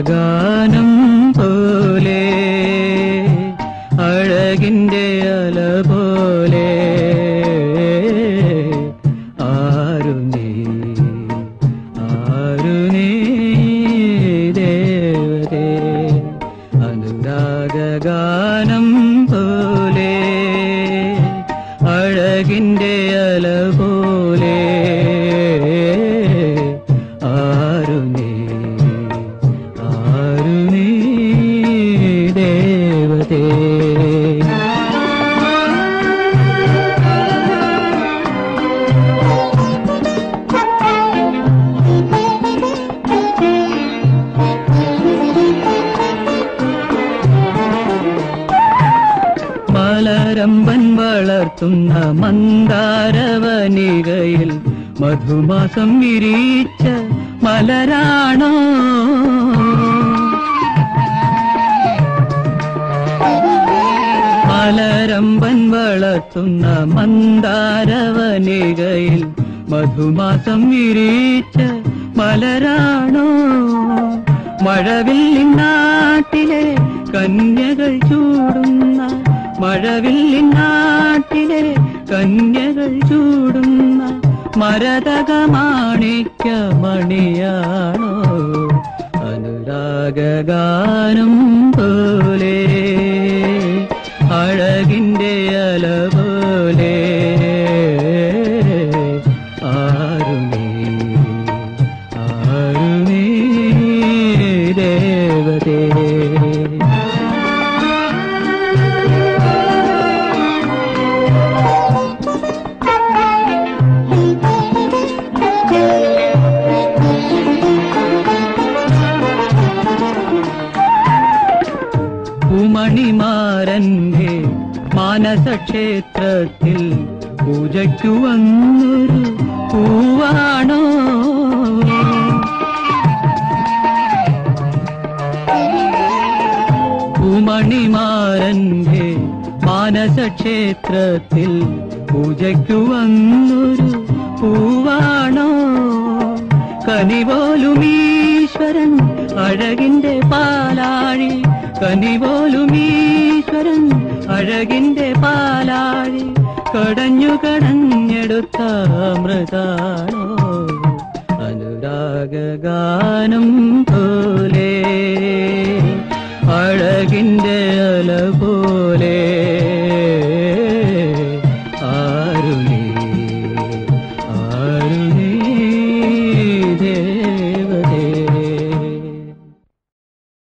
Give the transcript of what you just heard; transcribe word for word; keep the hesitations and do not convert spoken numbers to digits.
ഗാനം പോലെ അഴകിന്റെ അല പോലെ ആരു നീ ആരു നീ ദേവതേ അനുരാഗ ഗാനം പോലെ അഴകിന്റെ അല പോലെ ആരു നീ ആരു നീ ദേവതേ മലരമ്പൻ വളർത്തുന്ന മന്ദാരവനികയിൽ മധുമാസം വിരിച്ച മലരാണോ മലരമ്പൻ വളർത്തുന്ന മന്ദാരവനികയിൽ മധുമാസം വിരിച്ച മലരാണോ മഴവില്ലിൻ നാട്ടിലെ കന്യകൾ ചൂടുന്ന മഴവില്ലിൻ നാട്ടിലെ കന്യകൾ ചൂടുന്ന മരതക മാണിക്യ മണിയാണോ അനുരാഗ ഗാനം പോലെ അഴകിന്റെ അല പോലെ ആരു നീ ആരു നീ ദേവതേ മണിമാരന്റെ മാനസക്ഷേത്രത്തിൽ പൂജയ്ക്കു വന്നൊരു പൂവാണോ പൂമണിമാരന്റെ മാനസക്ഷേത്രത്തിൽ പൂജയ്ക്കു വന്നൊരു പൂവാണോ കനിപോലും ഈശ്വരൻ അഴകിന്റെ പാലാഴി കനിപോലും ഈശ്വരൻ അഴകിന്റെ പാലാഴി കടഞ്ഞു കടഞ്ഞെടുത്ത അമൃതാണോ അനുരാഗ ഗാനം